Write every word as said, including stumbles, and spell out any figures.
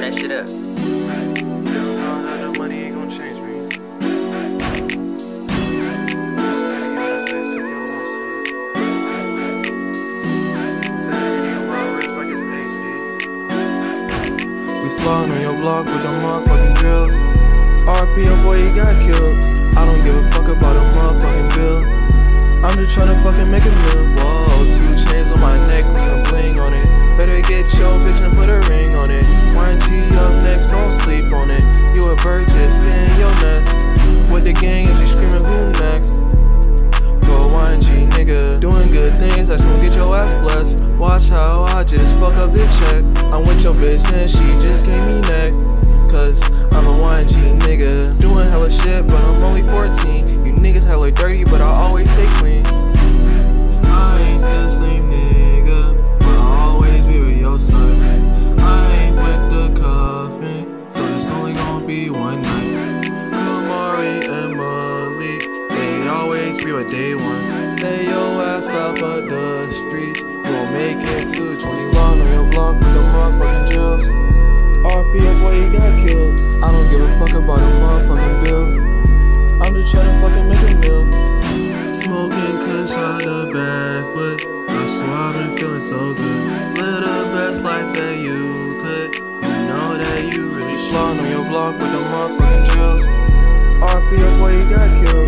that shit up. Hell no, that money ain't gon' change me. We sliding on your block with the motherfucking drills. R P, oh boy, you got killed. I don't give a fuck about a motherfucking bill. I'm just tryna fucking make a meal. Whoa, two chains on my neck with some bling on it. Better get your bitch and put a ring on it. Y G up next, don't sleep on it. You a bird, just stay in your nest. With the gang and she screaming, who next? For Y G nigga, doing good things, that's gonna get your ass blessed. Watch how I just fuck up this check. I'm with your bitch and she just gave me neck. Cause I'm a Y G nigga, doing hella shit, but I'm only fourteen. You niggas hella dirty, but I always stay clean. I ain't the same nigga, but I'll always be with your son. I ain't with the coffin, so it's only gonna be one night. Kamari and Malik, they always be what they want. Stay your ass up of the streets, you won't make it to twenty. Slide on your block with the motherfucking drills. R P, oh boy, you got killed. I don't give a fuck about a motherfucking bill. I'm just tryna fucking make a meal. Smoking kush out the backwood. I swear I've been feeling so good. Live the best life that you could. You know that you really sliding on your block with the motherfucking drills. R P, oh boy, you got killed.